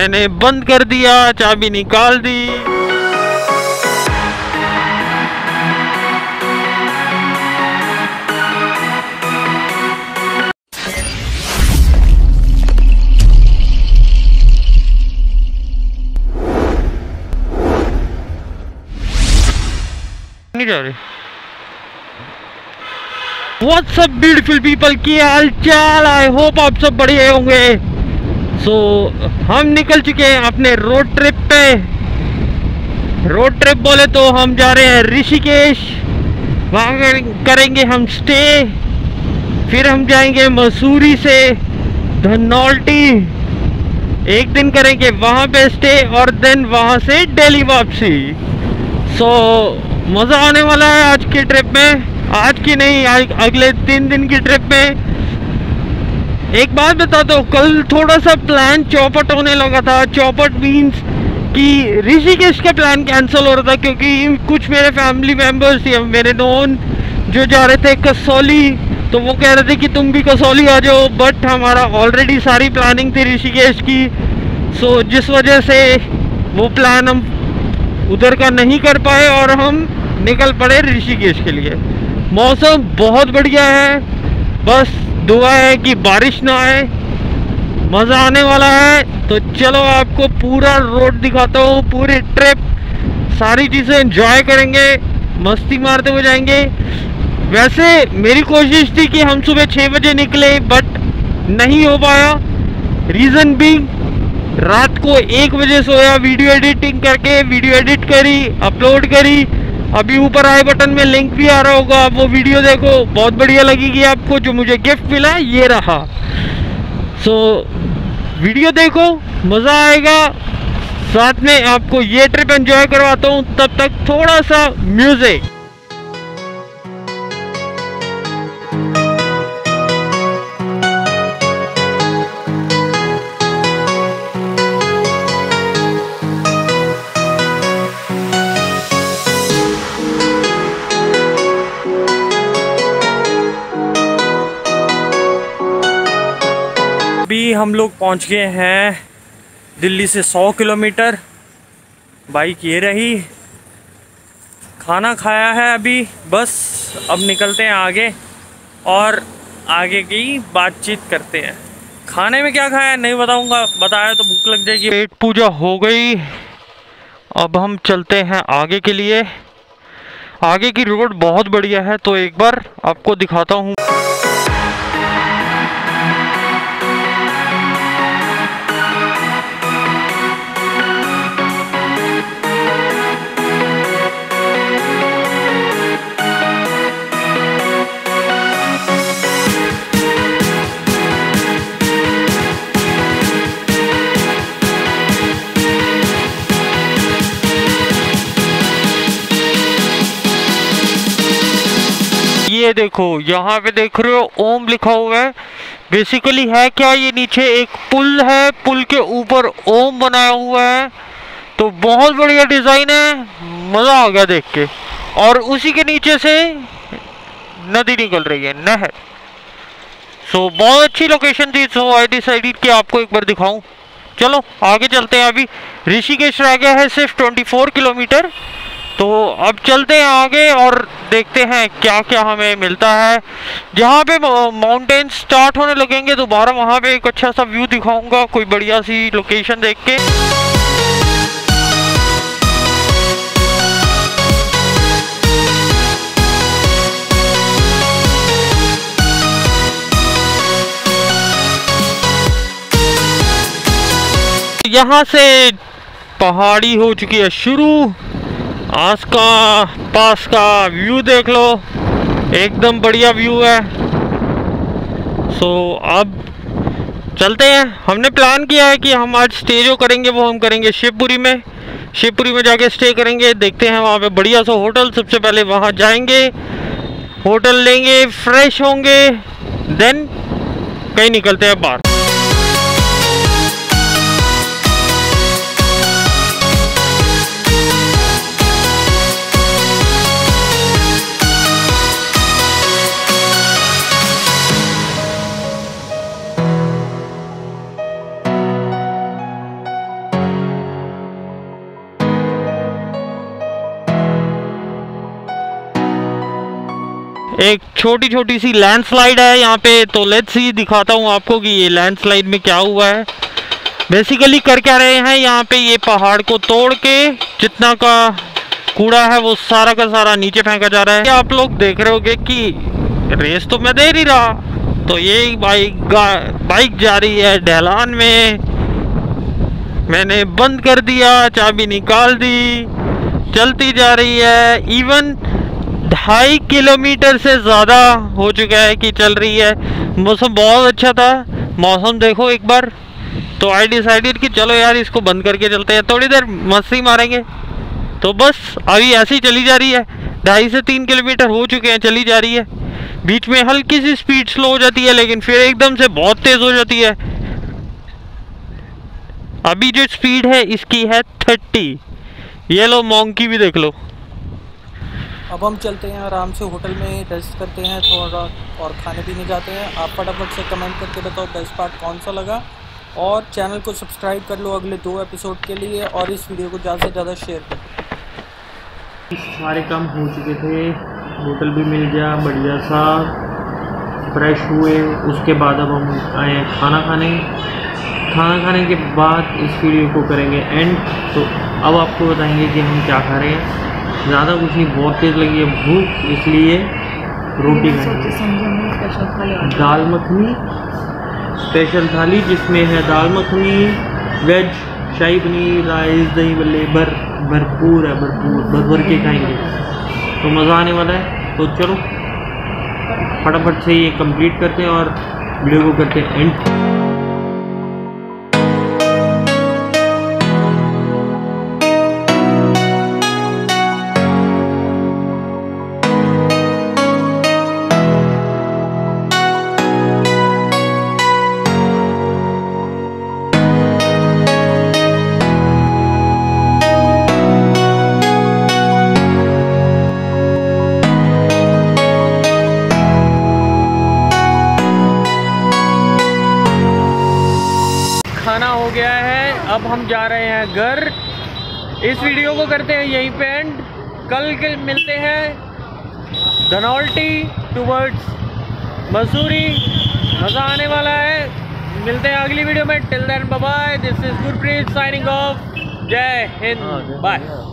मैंने बंद कर दिया, चाबी निकाल दी। नहीं जा रहे। What's up beautiful people, की हाल चाल? आई होप आप सब बढ़िया होंगे। हम निकल चुके हैं अपने रोड ट्रिप पे। रोड ट्रिप बोले तो हम जा रहे हैं ऋषिकेश, वहाँ करेंगे हम स्टे, फिर हम जाएंगे मसूरी से धनौल्टी, एक दिन करेंगे वहाँ पे स्टे और देन वहाँ से दिल्ली वापसी। मज़ा आने वाला है आज की ट्रिप में। आज की नहीं, अगले 3 दिन की ट्रिप में। एक बात बता दो, कल थोड़ा सा प्लान चौपट होने लगा था। चौपट मीन्स कि ऋषिकेश का प्लान कैंसिल हो रहा था क्योंकि कुछ मेरे फैमिली मेम्बर्स थे, मेरे नॉन जो जा रहे थे कसौली, तो वो कह रहे थे कि तुम भी कसौली आ जाओ। बट हमारा ऑलरेडी सारी प्लानिंग थी ऋषिकेश की, जिस वजह से वो प्लान हम उधर का नहीं कर पाए और हम निकल पड़े ऋषिकेश के लिए। मौसम बहुत बढ़िया है, बस दुआ है कि बारिश ना आए। मज़ा आने वाला है। तो चलो आपको पूरा रोड दिखाता हूँ, पूरी ट्रिप, सारी चीज़ें एंजॉय करेंगे, मस्ती मारते हुए जाएंगे। वैसे मेरी कोशिश थी कि हम सुबह 6 बजे निकले, बट नहीं हो पाया। रीज़न भी, रात को 1 बजे सोया, वीडियो एडिटिंग करके वीडियो एडिट करी, अपलोड करी। अभी ऊपर आई बटन में लिंक भी आ रहा होगा, आप वो वीडियो देखो, बहुत बढ़िया लगेगी आपको। जो मुझे गिफ्ट मिला ये रहा। वीडियो देखो, मज़ा आएगा। साथ में आपको ये ट्रिप एंजॉय करवाता हूँ। तब तक थोड़ा सा म्यूजिक। अभी हम लोग पहुंच गए हैं दिल्ली से 100 किलोमीटर। बाइक ये रही, खाना खाया है अभी, बस अब निकलते हैं आगे और आगे की बातचीत करते हैं। खाने में क्या खाया नहीं बताऊंगा, बताया तो भूख लग जाएगी। पेट पूजा हो गई, अब हम चलते हैं आगे के लिए। आगे की रोड बहुत बढ़िया है, तो एक बार आपको दिखाता हूँ। ये देखो, यहाँ पे देख रहे हो ओम लिखा हुआ है। बेसिकली है क्या, ये नीचे एक पुल है, पुल के ऊपर ओम बनाया हुआ है। तो बहुत बढ़िया डिजाइन है, मजा आ गया देख के। और उसी के नीचे से नदी निकल रही है, नहर। बहुत अच्छी लोकेशन थी। आई डिसाइडेड कि आपको एक बार दिखाऊं। चलो आगे चलते हैं। अभी ऋषिकेश रह गया है सिर्फ 24 किलोमीटर। तो अब चलते हैं आगे और देखते हैं क्या क्या हमें मिलता है। जहाँ पे माउंटेन स्टार्ट होने लगेंगे दोबारा, वहाँ पे एक अच्छा सा व्यू दिखाऊंगा, कोई बढ़िया सी लोकेशन देख के। यहाँ से पहाड़ी हो चुकी है शुरू। आस का पास का व्यू देख लो, एकदम बढ़िया व्यू है। अब चलते हैं। हमने प्लान किया है कि हम आज स्टे जो करेंगे वो हम करेंगे शिवपुरी में। शिवपुरी में जाके स्टे करेंगे, देखते हैं वहाँ पे बढ़िया सा होटल। सबसे पहले वहाँ जाएंगे, होटल लेंगे, फ्रेश होंगे, देन कहीं निकलते हैं बाहर। एक छोटी छोटी सी लैंडस्लाइड है यहाँ पे, तो लेट्स सी दिखाता हूँ आपको कि ये लैंडस्लाइड में क्या हुआ है। बेसिकली कर क्या रहे हैं यहाँ पे, ये पहाड़ को तोड़ के जितना का कूड़ा है वो सारा का सारा नीचे फेंका जा रहा है। आप लोग देख रहे होगे कि रेस तो मैं दे नहीं रहा, तो ये बाइक जा रही है ढलान में, मैंने बंद कर दिया, चाबी निकाल दी, चलती जा रही है। इवन 2.5 किलोमीटर से ज़्यादा हो चुका है कि चल रही है। मौसम बहुत अच्छा था, मौसम देखो एक बार, तो आई डिसाइडेड कि चलो यार इसको बंद करके चलते हैं, थोड़ी देर मस्ती मारेंगे। तो बस अभी ऐसे ही चली जा रही है, 2.5 से 3 किलोमीटर हो चुके हैं, चली जा रही है। बीच में हल्की सी स्पीड स्लो हो जाती है, लेकिन फिर एकदम से बहुत तेज़ हो जाती है। अभी जो स्पीड है इसकी है 30। ये लो मोंकी भी देख लो। अब हम चलते हैं आराम से, होटल में रेस्ट करते हैं थोड़ा और खाने पीने जाते हैं। आप फटाफट से कमेंट करके बताओ बेस्ट पार्ट कौन सा लगा, और चैनल को सब्सक्राइब कर लो अगले 2 एपिसोड के लिए, और इस वीडियो को ज़्यादा से ज़्यादा शेयर करो। सारे काम हो चुके थे, होटल भी मिल गया बढ़िया सा, फ्रेश हुए। उसके बाद अब हम आए खाना खाने। खाना खाने के बाद इस वीडियो को करेंगे एंड। तो अब आपको बताएंगे कि हम क्या खा रहे हैं। ज़्यादा कुछ नहीं, बहुत तेज़ लगी है भूख, इसलिए रोटी खाएंगे। दाल मखनी स्पेशल थाली, जिसमें है दाल मखनी, वेज, शाही पनीर, राइस, दही बल्ले, भरपूर है, भर भर के खाएंगे, तो मज़ा आने वाला है। तो चलो फटाफट से ये कंप्लीट करते हैं और वीडियो को करते हैं एंड। खाना हो गया है, अब हम जा रहे हैं घर। इस वीडियो को करते हैं यहीं पे एंड। कल के मिलते हैं धनौल्टी टूवर्ड्स मसूरी, मज़ा आने वाला है। मिलते हैं अगली वीडियो में, till then bye bye. This is Gurpreet signing off. जय हिंद, बाय।